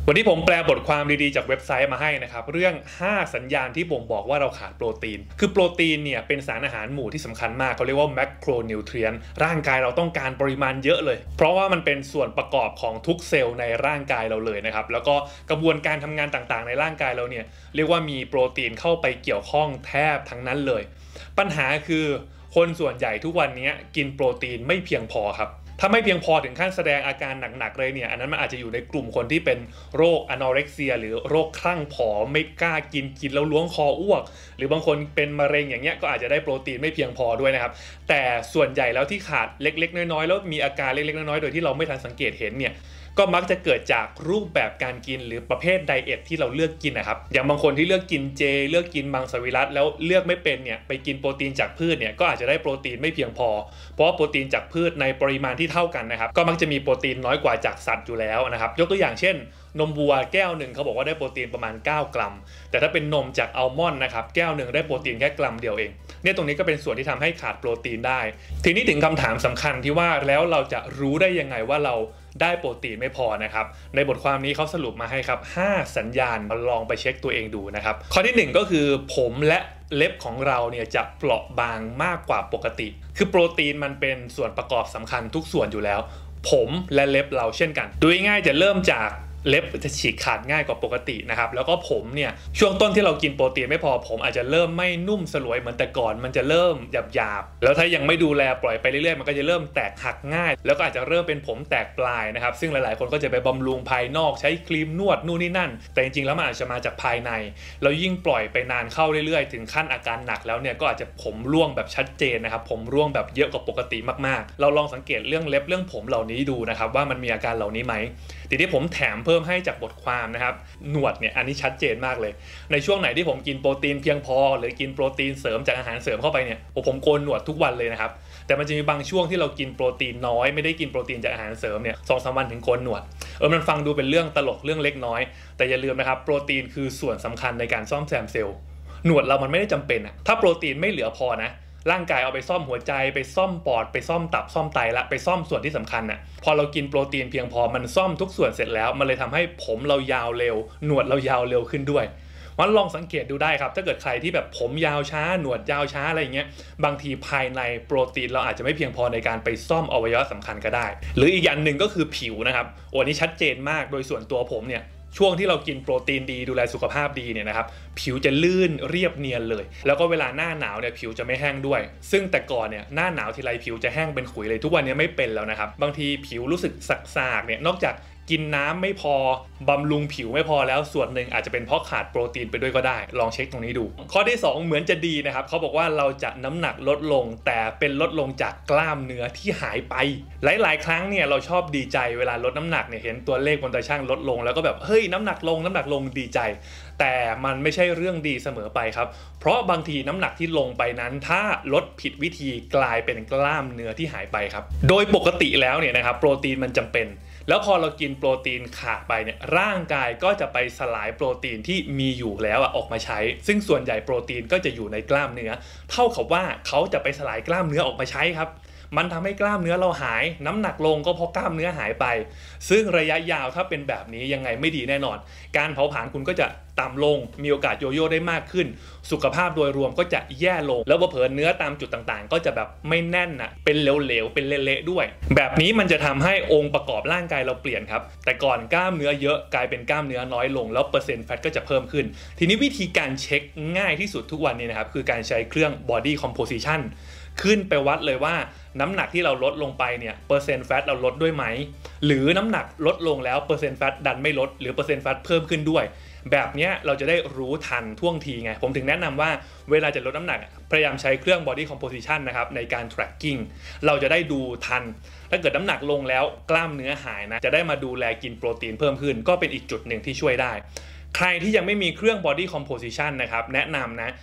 วันนี้ผมแปลบทความดีๆจากเว็บไซต์มาให้นะครับเรื่อง5สัญญาณที่บ่งบอกว่าเราขาดโปรตีนคือโปรตีนเนี่ยเป็นสารอาหารหมู่ที่สำคัญมากเขาเรียกว่าแมคโครนิวเทรียนต์ร่างกายเราต้องการปริมาณเยอะเลยเพราะว่ามันเป็นส่วนประกอบของทุกเซลล์ในร่างกายเราเลยนะครับแล้วก็กระบวนการทำงานต่างๆในร่างกายเราเนี่ยเรียกว่ามีโปรตีนเข้าไปเกี่ยวข้องแทบทั้งนั้นเลยปัญหาคือคนส่วนใหญ่ทุกวันนี้กินโปรตีนไม่เพียงพอครับถ้าไม่เพียงพอถึงขั้นแสดงอาการหนักๆเลยเนี่ยอันนั้นมันอาจจะอยู่ในกลุ่มคนที่เป็นโรคอะนอเร็กเซียหรือโรคคลั่งผอมไม่กล้ากินแล้วล้วงคออ้วกหรือบางคนเป็นมะเร็งอย่างเงี้ยก็อาจจะได้โปรตีนไม่เพียงพอด้วยนะครับแต่ส่วนใหญ่แล้วที่ขาดเล็กๆน้อยๆแล้วมีอาการเล็กๆน้อยๆโดยที่เราไม่ทันสังเกตเห็นเนี่ยก็มักจะเกิดจากรูปแบบการกินหรือประเภทไดเอทที่เราเลือกกินนะครับอย่างบางคนที่เลือกกินเจเลือกกินมังสวิรัติแล้วเลือกไม่เป็นเนี่ยไปกินโปรตีนจากพืชเนี่ยก็อาจจะได้โปรตีนไม่เพียงพอเพราะว่าโปรตีนจากพืชในปริมาณที่เท่ากันนะครับก็มักจะมีโปรตีนน้อยกว่าจากสัตว์อยู่แล้วนะครับยกตัวอย่างเช่นนมวัวแก้วหนึ่งเขาบอกว่าได้โปรตีนประมาณ9 กรัมแต่ถ้าเป็นนมจากอัลมอนด์นะครับแก้วหนึ่งได้โปรตีนแค่กรัมเดียวเองเนี่ยตรงนี้ก็เป็นส่วนที่ทำให้ขาดโปรตีนได้ทีนี้ถึงคำถามสำคัญที่ว่าแล้วเราจะรู้ได้ยังไงว่าเราได้โปรตีนไม่พอนะครับในบทความนี้เขาสรุปมาให้ครับ5สัญญาณมาลองไปเช็คตัวเองดูนะครับข้อที่1ก็คือผมและเล็บของเราเนี่ยจะเปราะบางมากกว่าปกติคือโปรตีนมันเป็นส่วนประกอบสำคัญทุกส่วนอยู่แล้วผมและเล็บเราเช่นกันดูง่ายๆจะเริ่มจากเล็บจะฉีกขาดง่ายกว่าปกตินะครับแล้วก็ผมเนี่ยช่วงต้นที่เรากินโปรตีนไม่พอผมอาจจะเริ่มไม่นุ่มสลวยเหมือนแต่ก่อนมันจะเริ่มหยาบๆแล้วถ้ายังไม่ดูแลปล่อยไปเรื่อยๆมันก็จะเริ่มแตกหักง่ายแล้วก็อาจจะเริ่มเป็นผมแตกปลายนะครับซึ่งหลายๆคนก็จะไปบำรุงภายนอกใช้ครีมนวดนู่นนี่นั่นแต่จริงๆแล้วมันอาจจะมาจากภายในแล้วยิ่งปล่อยไปนานเข้าเรื่อยๆถึงขั้นอาการหนักแล้วเนี่ยก็อาจจะผมร่วงแบบชัดเจนนะครับผมร่วงแบบเยอะกว่าปกติมากๆเราลองสังเกตเรื่องเล็บเรื่องผมเหล่านี้ดูนะครับว่ามันมีอาการเหล่านี้ไหมทีนี้ผมแถมเพิ่มให้จากบทความนะครับหนวดเนี่ยอันนี้ชัดเจนมากเลยในช่วงไหนที่ผมกินโปรตีนเพียงพอหรือกินโปรตีนเสริมจากอาหารเสริมเข้าไปเนี่ยผมโกนหนวดทุกวันเลยนะครับแต่มันจะมีบางช่วงที่เรากินโปรตีนน้อยไม่ได้กินโปรตีนจากอาหารเสริมเนี่ย2-3 วันถึงโกนหนวดมันฟังดูเป็นเรื่องตลกเรื่องเล็กน้อยแต่อย่าลืมนะครับโปรตีนคือส่วนสำคัญในการซ่อมแซมเซลล์หนวดเรามันไม่ได้จำเป็นอะถ้าโปรตีนไม่เหลือพอนะร่างกายเอาไปซ่อมหัวใจไปซ่อมปอดไปซ่อมตับซ่อมไตละไปซ่อมส่วนที่สำคัญน่ะพอเรากินโปรตีนเพียงพอมันซ่อมทุกส่วนเสร็จแล้วมันเลยทำให้ผมเรายาวเร็วหนวดเรายาวเร็วขึ้นด้วยมันลองสังเกตดูได้ครับถ้าเกิดใครที่แบบผมยาวช้าหนวดยาวช้าอะไรอย่างเงี้ยบางทีภายในโปรตีนเราอาจจะไม่เพียงพอในการไปซ่อมอวัยวะสำคัญก็ได้หรืออีกอย่างหนึ่งก็คือผิวนะครับนี่ชัดเจนมากโดยส่วนตัวผมเนี่ยช่วงที่เรากินโปรตีนดีดูแลสุขภาพดีเนี่ยนะครับผิวจะลื่นเรียบเนียนเลยแล้วก็เวลาหน้าหนาวเนี่ยผิวจะไม่แห้งด้วยซึ่งแต่ก่อนเนี่ยหน้าหนาวทีไรผิวจะแห้งเป็นขุยเลยทุกวันนี้ไม่เป็นแล้วนะครับบางทีผิวรู้สึกสากๆเนี่ยนอกจากกินน้ำไม่พอบำรุงผิวไม่พอแล้วส่วนหนึ่งอาจจะเป็นเพราะขาดโปรตีนไปด้วยก็ได้ลองเช็คตรงนี้ดูข้อที่2เหมือนจะดีนะครับเขาบอกว่าเราจะน้ำหนักลดลงแต่เป็นลดลงจากกล้ามเนื้อที่หายไปหลายๆครั้งเนี่ยเราชอบดีใจเวลาลดน้ำหนักเนี่ยเห็นตัวเลขบนตาช่างลดลงแล้วก็แบบเฮ้ยน้ำหนักลงดีใจแต่มันไม่ใช่เรื่องดีเสมอไปครับเพราะบางทีน้ำหนักที่ลงไปนั้นถ้าลดผิดวิธีกลายเป็นกล้ามเนื้อที่หายไปครับโดยปกติแล้วเนี่ยนะครับโปรตีนมันจำเป็นแล้วพอเรากินโปรตีนขาดไปเนี่ยร่างกายก็จะไปสลายโปรตีนที่มีอยู่แล้วออกมาใช้ซึ่งส่วนใหญ่โปรตีนก็จะอยู่ในกล้ามเนื้อเท่ากับว่าเขาจะไปสลายกล้ามเนื้อออกมาใช้ครับมันทำให้กล้ามเนื้อเราหายน้ำหนักลงก็เพราะกล้ามเนื้อหายไปซึ่งระยะยาวถ้าเป็นแบบนี้ยังไงไม่ดีแน่นอนการเผาผลาญคุณก็จะต่ำลงมีโอกาสโยโย่ได้มากขึ้นสุขภาพโดยรวมก็จะแย่ลงแล้วเผลอเนื้อตามจุดต่างๆก็จะแบบไม่แน่นนะเป็นเหลวๆเป็นเละๆด้วยแบบนี้มันจะทำให้องค์ประกอบร่างกายเราเปลี่ยนครับแต่ก่อนกล้ามเนื้อเยอะกลายเป็นกล้ามเนื้อน้อยลงแล้วเปอร์เซ็นต์แฟตก็จะเพิ่มขึ้นทีนี้วิธีการเช็คง่ายที่สุดทุกวันนี้นะครับคือการใช้เครื่อง body composition ขึ้นไปวัดเลยว่าน้ำหนักที่เราลดลงไปเนี่ยเปอร์เซ็นต์แฟตเราลดด้วยไหมหรือน้ำหนักลดลงแล้วเปอร์เซ็นต์แฟตดันไม่ลดหรือเปอร์เซ็นต์แฟตเพิ่มขึ้นด้วยแบบนี้เราจะได้รู้ทันท่วงทีไงผมถึงแนะนำว่าเวลาจะลดน้ำหนักพยายามใช้เครื่อง body composition นะครับในการ tracking เราจะได้ดูทันถ้าเกิดน้ำหนักลงแล้วกล้ามเนื้อหายนะจะได้มาดูแลกินโปรตีนเพิ่มขึ้นก็เป็นอีกจุดหนึ่งที่ช่วยได้ใครที่ยังไม่มีเครื่อง body composition นะครับแนะนำนะ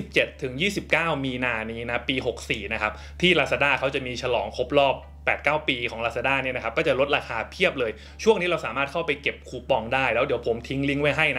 27-29 มีนานี้นะปี64นะครับที่ Lazada เขาจะมีฉลองครบรอบ8-9 ปีของ Lazada เนี่ยนะครับก็จะลดราคาเพียบเลยช่วงนี้เราสามารถเข้าไปเก็บคูปองได้แล้วเดี๋ยวผมทิ้งลิงก์ไว้ให้นะ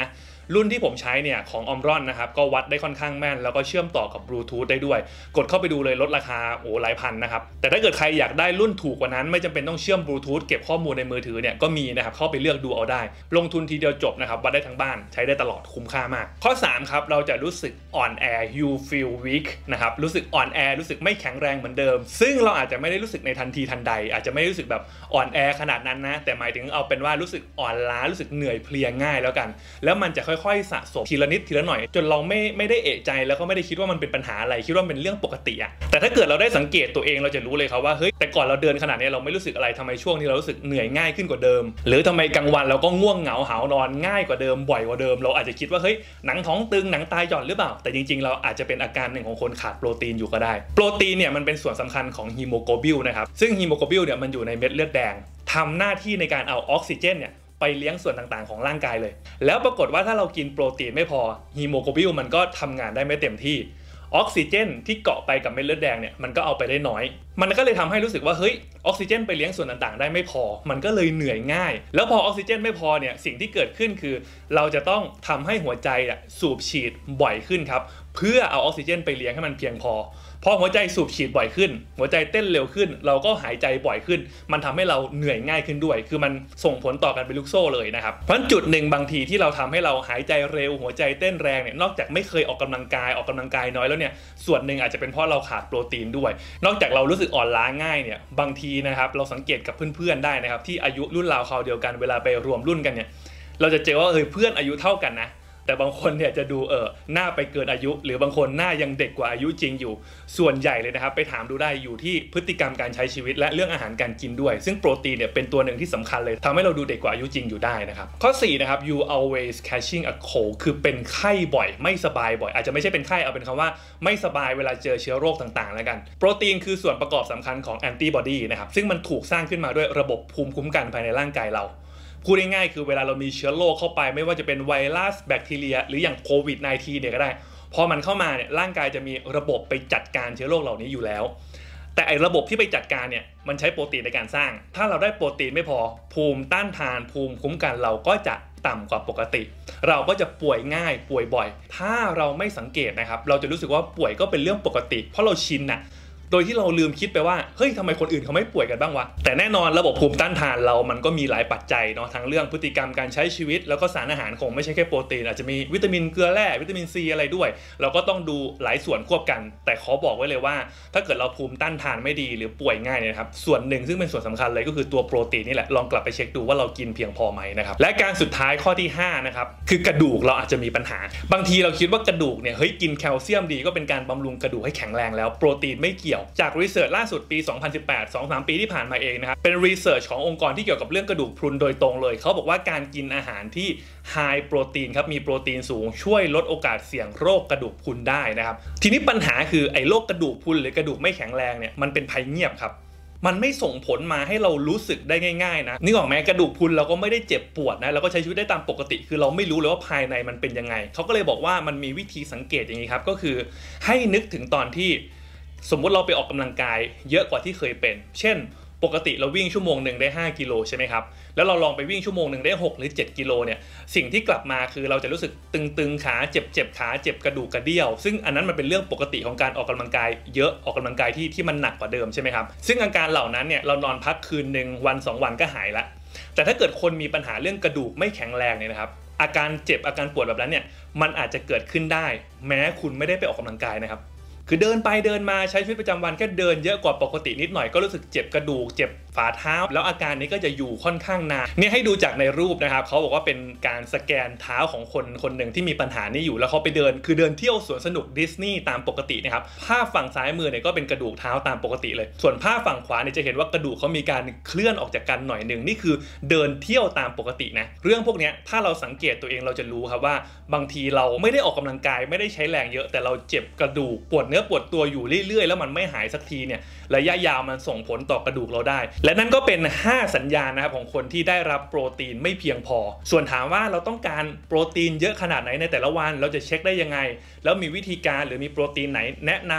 รุ่นที่ผมใช้เนี่ยของ Omron นะครับก็วัดได้ค่อนข้างแม่นแล้วก็เชื่อมต่อกับบลูทูธได้ด้วยกดเข้าไปดูเลยลดราคาหลายพันนะครับแต่ถ้าเกิดใครอยากได้รุ่นถูกกว่านั้นไม่จำเป็นต้องเชื่อมบลูทูธเก็บข้อมูลในมือถือเนี่ยก็มีนะครับเข้าไปเลือกดูเอาได้ลงทุนทีเดียวจบนะครับวัดได้ทั้งบ้านใช้ได้ตลอดคุ้มค่ามากข้อ3ครับเราจะรู้สึกอ่อนแอ you feel weak นะครับรู้สึกอ่อนแอรู้สึกไม่แข็งแรงเหมือนเดิมซึ่งเราอาจจะไม่ได้รู้สึกในทันทีทันใดอาจจะไม่รู้สึกแบบอ่อนแอขนาดนั้นนะแต่หมายถึงเอาเป็นว่ารู้สึกอ่อนล้ารู้สึกเหนื่อยเพลียง่ายแล้วกันแล้วมันจะค่อยๆสะสมทีละนิดทีละหน่อยจนเราไม่ได้เอะใจแล้วก็ไม่ได้คิดว่ามันเป็นปัญหาอะไรคิดว่าเป็นเรื่องปกติอะแต่ถ้าเกิดเราได้สังเกตตัวเองเราจะรู้เลยครับว่าเฮ้ยแต่ก่อนเราเดินขนาดนี้เราไม่รู้สึกอะไรทำไมช่วงนี้เรารู้สึกเหนื่อยง่ายขึ้นกว่าเดิมหรือทำไมกลางวันเราก็ง่วงเหงาหาวนอนง่ายกว่าเดิมบ่อยกว่าเดิมเราอาจจะคิดว่าเฮ้ยหนังท้องตึงหนังตาหย่อนหรือเปล่าแต่จริงๆเราอาจจะเป็นอาการหนึ่งของคนขาดโปรตีนอยู่ก็ได้โปรตีนเนี่ยมันเป็นส่วนสำคัญของฮีโมโกลบินนะครับซึ่งฮีโมโกลบินเนี่ยมันอยู่ในเม็ดเลือดแดงทำหน้าที่ในการเอาออกซิเจนเนี่ยไปเลี้ยงส่วนต่างๆของร่างกายเลยแล้วปรากฏว่าถ้าเรากินโปรตีนไม่พอฮีโมโกลบินมันก็ทำงานได้ไม่เต็มที่ออกซิเจนที่เกาะไปกับเม็ดเลือดแดงเนี่ยมันก็เอาไปได้น้อยมันก็เลยทำให้รู้สึกว่าเฮ้ยออกซิเจนไปเลี้ยงส่วนต่างๆได้ไม่พอมันก็เลยเหนื่อยง่ายแล้วพอออกซิเจนไม่พอเนี่ยสิ่งที่เกิดขึ้นคือเราจะต้องทำให้หัวใจสูบฉีดบ่อยขึ้นครับเพื่อเอาออกซิเจนไปเลี้ยงให้มันเพียงพอหัวใจสูบฉีดบ่อยขึ้นหัวใจเต้นเร็วขึ้นเราก็หายใจบ่อยขึ้นมันทำให้เราเหนื่อยง่ายขึ้นด้วยคือมันส่งผลต่อกันเป็นลูกโซ่เลยนะครับเพราะจุดหนึ่งบางทีที่เราทำให้เราหายใจเร็วหัวใจเต้นแรงเนี่ยนอกจากไม่เคยออกกำลังกายน้อยแล้วเนี่ยส่วนหนึ่งอาจจะเป็นเพราะเราขาดโปรตีนด้วยนอกจากเรารู้สึกอ่อนล้าง่ายเนี่ยบางทีนะครับเราสังเกตกับเพื่อนๆได้นะครับที่อายุรุ่นราวคราวเดียวกันเวลาไปรวมรุ่นกันเนี่ยเราจะเจอว่าเพื่อนอายุเท่ากันนะแต่บางคนเนี่ยจะดูหน้าไปเกินอายุหรือบางคนหน้ายังเด็กกว่าอายุจริงอยู่ส่วนใหญ่เลยนะครับไปถามดูได้อยู่ที่พฤติกรรมการใช้ชีวิตและเรื่องอาหารการกินด้วยซึ่งโปรตีนเนี่ยเป็นตัวหนึ่งที่สำคัญเลยทำให้เราดูเด็กกว่าอายุจริงอยู่ได้นะครับข้อ4นะครับ you always catching a cold คือเป็นไข้บ่อยไม่สบายบ่อยอาจจะไม่ใช่เป็นไข้เอาเป็นคำว่าไม่สบายเวลาเจอเชื้อโรคต่างๆแล้วกันโปรตีนคือส่วนประกอบสำคัญของแอนติบอดีนะครับซึ่งมันถูกสร้างขึ้นมาด้วยระบบภูมิคุ้มกันภายในร่างกายเราพูดง่ายๆคือเวลาเรามีเชื้อโรคเข้าไปไม่ว่าจะเป็นไวรัสแบคทีเรียหรืออย่างโควิด -19 เนี่ยก็ได้พอมันเข้ามาเนี่ยร่างกายจะมีระบบไปจัดการเชื้อโรคเหล่านี้อยู่แล้วแต่ไอ้ระบบที่ไปจัดการเนี่ยมันใช้โปรตีนในการสร้างถ้าเราได้โปรตีนไม่พอภูมิต้านทานภูมิคุ้มกันเราก็จะต่ำกว่าปกติเราก็จะป่วยง่ายป่วยบ่อยถ้าเราไม่สังเกตนะครับเราจะรู้สึกว่าป่วยก็เป็นเรื่องปกติเพราะเราชินนะโดยที่เราลืมคิดไปว่าเฮ้ยทำไมคนอื่นเขาไม่ป่วยกันบ้างวะแต่แน่นอนระบบภูมิต้านทานเรามันก็มีหลายปัจจัยเนาะทั้งเรื่องพฤติกรรมการใช้ชีวิตแล้วก็สารอาหารคงไม่ใช่แค่โปรตีนอาจจะมีวิตามินเกลือแร่วิตามินซีอะไรด้วยเราก็ต้องดูหลายส่วนควบกันแต่ขอบอกไว้เลยว่าถ้าเกิดเราภูมิต้านทานไม่ดีหรือป่วยง่ายเนี่ยครับส่วนหนึ่งซึ่งเป็นส่วนสำคัญเลยก็คือตัวโปรตีนนี่แหละลองกลับไปเช็คดูว่าเรากินเพียงพอไหมนะครับและการสุดท้ายข้อที่5นะครับคือกระดูกเราอาจจะมีปัญหาบางทีเราคิดว่ากระดูกเนี่ยเฮ้ยกินแคลเซียมดีก็เป็นการบำรุงกระดูกให้แข็งแรงแล้วโปรตีนไม่เกี่ยวจากรีเสิร์ชล่าสุดปี 2018 2-3 ปีที่ผ่านมาเองนะครับเป็นรีเสิร์ชขององค์กรที่เกี่ยวกับเรื่องกระดูกพรุนโดยตรงเลยเขาบอกว่าการกินอาหารที่ไฮโปรตีนครับมีโปรตีนสูงช่วยลดโอกาสเสี่ยงโรคกระดูกพรุนได้นะครับทีนี้ปัญหาคือไอ้โรคกระดูกพรุนหรือกระดูกไม่แข็งแรงเนี่ยมันเป็นภัยเงียบครับมันไม่ส่งผลมาให้เรารู้สึกได้ง่ายๆนะนึกออกไหมกระดูกพรุนเราก็ไม่ได้เจ็บปวดนะเราก็ใช้ชีวิตได้ตามปกติคือเราไม่รู้เลยว่าภายในมันเป็นยังไงเขาก็เลยบอกว่ามันมีวิธีสังเกตอย่างนี้ครับก็คือให้นึกถึงตอนที่สมมุติเราไปออกกำลังกายเยอะกว่าที่เคยเป็นเช่นปกติเราวิ่งชั่วโมงหนึ่งได้5กิโลใช่ไหมครับแล้วเราลองไปวิ่งชั่วโมงหนึ่งได้6หรือ7กิโลเนี่ยสิ่งที่กลับมาคือเราจะรู้สึกตึงๆขาเจ็บขาเจ็บกระดูกกระเดี่ยวซึ่งอันนั้นมันเป็นเรื่องปกติของการออกกำลังกายเยอะออกกำลังกายที่มันหนักกว่าเดิมใช่ไหมครับซึ่งอาการเหล่านั้นเนี่ยเรานอนพักคืนนึงวัน2วันก็หายละแต่ถ้าเกิดคนมีปัญหาเรื่องกระดูกไม่แข็งแรงเนี่ยนะครับอาการเจ็บอาการปวดแบบนั้นเนี่ยมันอาจจะเกิดขึ้นได้แม้คุณไม่ได้ไปออกกำลังกายนะครับคือเดินไปเดินมาใช้ชีวิตประจำวันแค่เดินเยอะกว่าปกตินิดหน่อยก็รู้สึกเจ็บกระดูกเจ็บฝ่าเท้าแล้วอาการนี้ก็จะอยู่ค่อนข้างนานนี่ให้ดูจากในรูปนะครับเขาบอกว่าเป็นการสแกนเท้าของคนหนึ่งที่มีปัญหานี้อยู่แล้วเขาไปเดินคือเดินเที่ยวสวนสนุกดิสนีย์ตามปกตินะครับภาพฝั่งซ้ายมือเนี่ยก็เป็นกระดูกเท้าตามปกติเลยส่วนภาพฝั่งขวาเนี่ยจะเห็นว่ากระดูกเขามีการเคลื่อนออกจากกันหน่อยนึงนี่คือเดินเที่ยวตามปกตินะเรื่องพวกนี้ถ้าเราสังเกตตัวเองเราจะรู้ครับว่าบางทีเราไม่ได้ออกกำลังกายไม่ได้ใช้แรงเยอะแต่เราเจ็บกระดูกปวดเนื้อปวดตัวอยู่เรื่อยๆแล้วมันไม่หายสักทีเนี่ยระยะยาวมันส่งผลต่อกระดูกเราได้และนั่นก็เป็น5สัญญาณนะครับของคนที่ได้รับโปรตีนไม่เพียงพอส่วนถามว่าเราต้องการโปรตีนเยอะขนาดไหนในแต่ละวันเราจะเช็คได้ยังไงแล้วมีวิธีการหรือมีโปรตีนไหนแนะนำ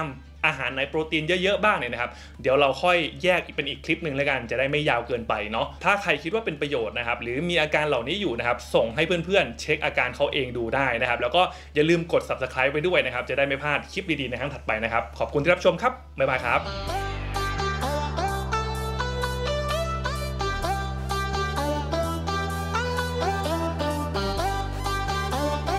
อาหารไหนโปรตีนเยอะๆบ้างเนี่ยนะครับเดี๋ยวเราค่อยแยกเป็นอีกคลิปหนึ่งแล้วกันจะได้ไม่ยาวเกินไปเนาะถ้าใครคิดว่าเป็นประโยชน์นะครับหรือมีอาการเหล่านี้อยู่นะครับส่งให้เพื่อนๆเช็คอาการเขาเองดูได้นะครับแล้วก็อย่าลืมกด Subscribe ไว้ด้วยนะครับจะได้ไม่พลาดคลิปดีๆในครั้งถัดไปนะครับขอบคุณที่รับชมครับบ๊ายบายครับ